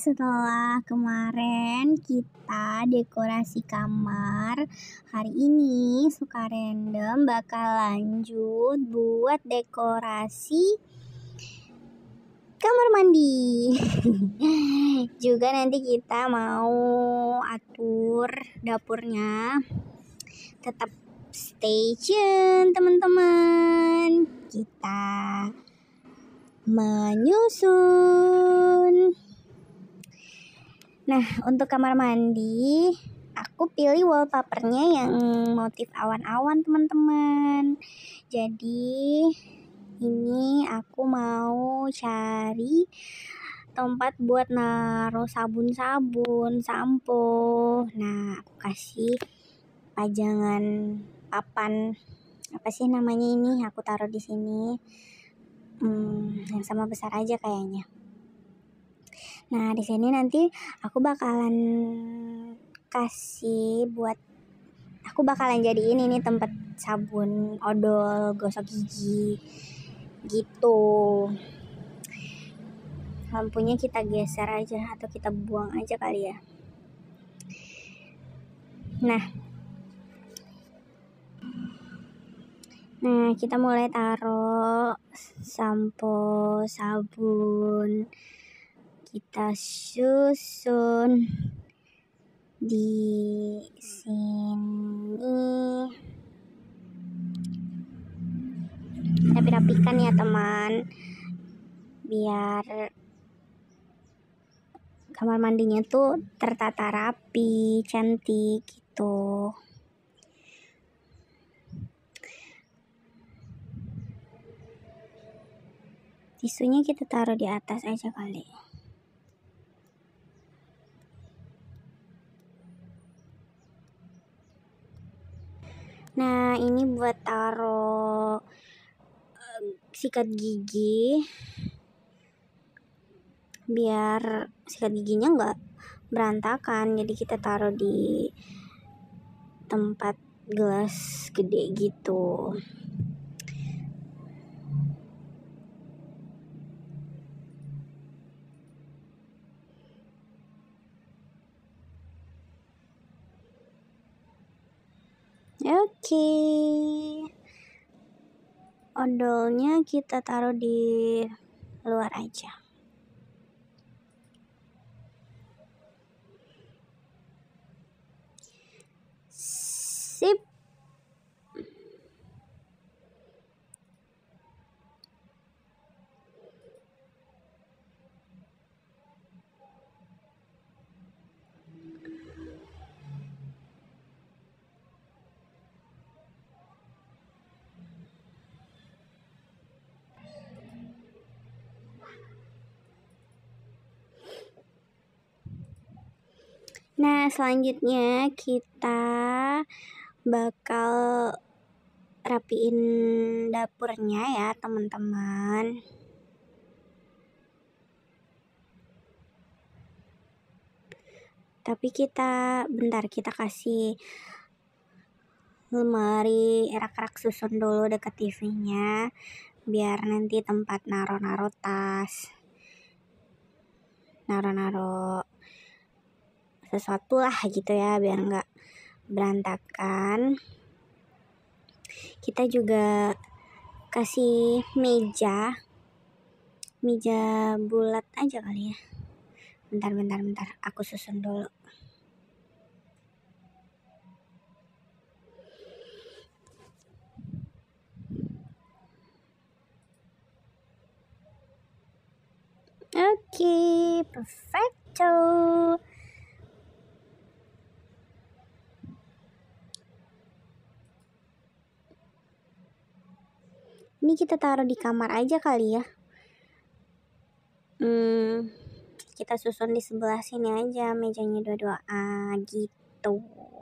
setelah kemarin kita dekorasi kamar, hari ini Suka Random bakal lanjut buat dekorasi kamar mandi. Juga nanti kita mau atur dapurnya. Tetap stay tune teman-teman. Kita menyusun. Nah, untuk kamar mandi, aku pilih wallpapernya yang motif awan-awan teman-teman. Jadi, ini aku mau cari tempat buat naruh sabun-sabun, sampo. Nah, aku kasih pajangan papan, apa sih namanya ini? Aku taruh di sini. Yang sama besar aja kayaknya. Nah, di sini nanti aku bakalan jadiin ini tempat sabun, odol, gosok gigi gitu. Lampunya kita geser aja atau kita buang aja kali ya. Nah, kita mulai taruh sampo, sabun. Kita susun di sini. Rapi-rapikan ya teman, biar kamar mandinya tuh tertata rapi, cantik gitu. Tisunya kita taruh di atas aja kali. Nah, ini buat taruh sikat gigi, biar sikat giginya nggak berantakan. Jadi kita taruh di tempat gelas gede gitu. Oke. Odolnya kita taruh di luar aja. Sip. Nah, selanjutnya kita bakal rapiin dapurnya ya teman-teman. Tapi kita kasih lemari rak-rak susun dulu deket TV-nya, biar nanti tempat naruh tas, naruh sesuatu lah gitu ya, biar nggak berantakan. Kita juga kasih meja bulat aja kali ya. Bentar, aku susun dulu. Oke, perfecto. Ini kita taruh di kamar aja kali ya. Kita susun di sebelah sini aja, mejanya dua-duaan gitu.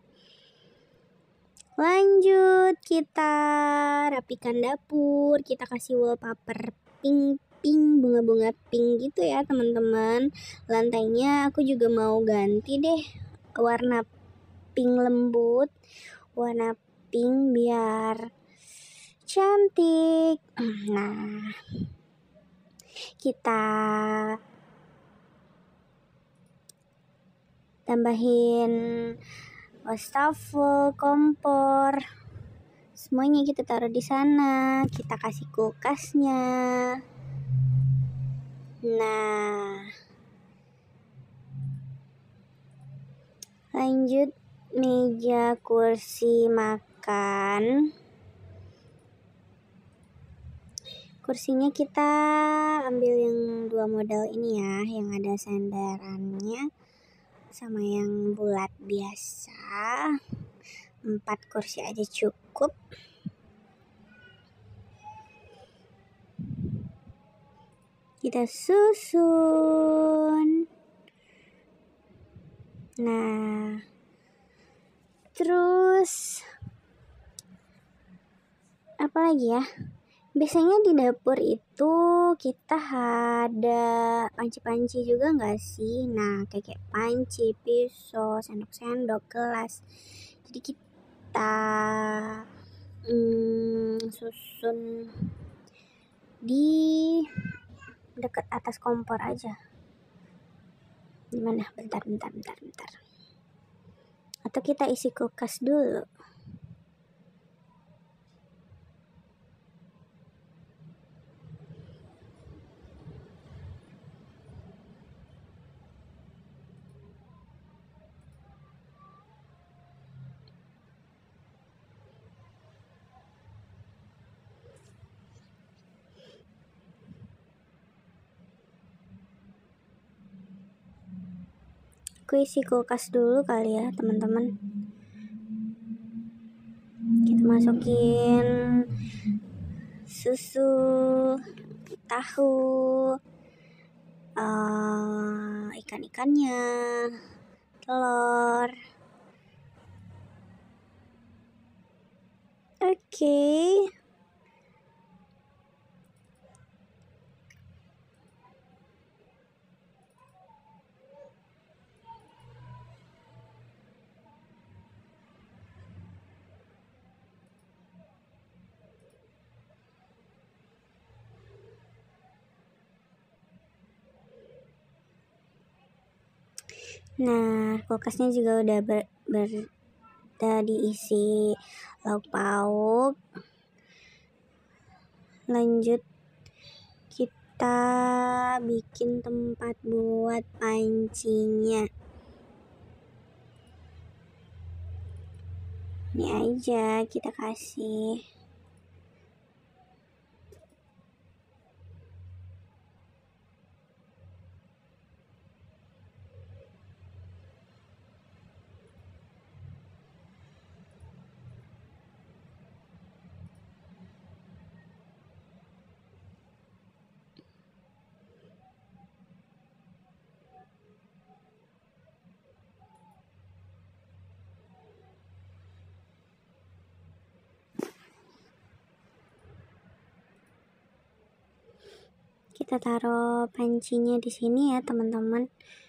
Lanjut, kita rapikan dapur, kita kasih wallpaper pink, bunga-bunga pink gitu ya teman-teman. Lantainya aku juga mau ganti deh, warna pink lembut, warna pink biar cantik. Nah, kita tambahin wastafel, kompor, semuanya kita taruh di sana. Kita kasih kulkasnya. Nah, lanjut meja kursi makan. Kursinya kita ambil yang 2 model ini ya, yang ada senderannya sama yang bulat biasa. 4 kursi aja cukup. Kita susun. Nah, terus apa lagi ya? Biasanya di dapur itu kita ada panci-panci juga nggak sih? Nah, kayak panci, pisau, sendok-sendok, gelas. Jadi kita susun di dekat atas kompor aja. Gimana? Bentar. Atau kita isi kulkas dulu. Aku isi kulkas dulu kali ya teman-teman. Kita masukin susu, tahu, ikan-ikannya, telur. Oke. Nah, kulkasnya juga udah udah diisi lauk pauk. Lanjut kita bikin tempat buat pancinya. Ini aja kita kasih. Kita taruh pancinya di sini ya, teman-teman.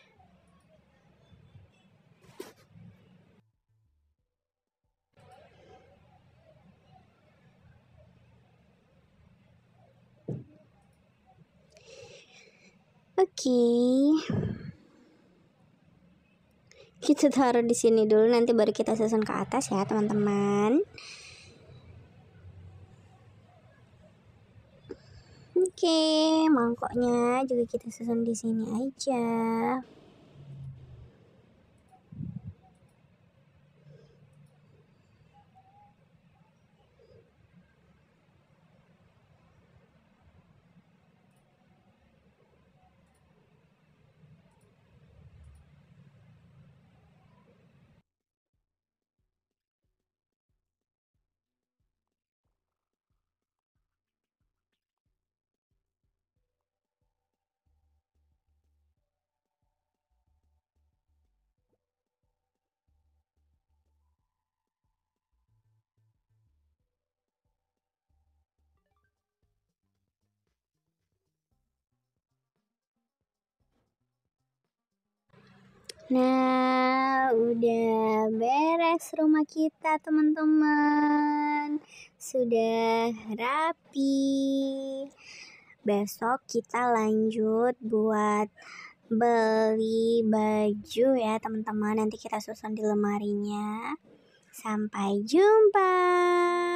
Oke. Kita taruh di sini dulu, nanti baru kita susun ke atas ya, teman-teman. Oke, mangkoknya juga kita susun di sini aja. Nah, udah beres rumah kita, teman-teman. Sudah rapi. Besok kita lanjut buat beli baju ya teman-teman, nanti kita susun di lemarinya. Sampai jumpa.